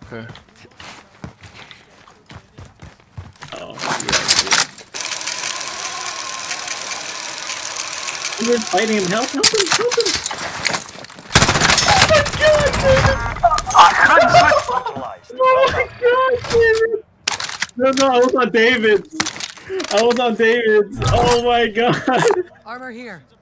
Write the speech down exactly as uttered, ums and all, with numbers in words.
Okay. Oh, yeah. We're fighting him. Help! Help him! Help him! Oh my god, David! No, no, I was on David's. I was on David's. Oh my god. Armor here.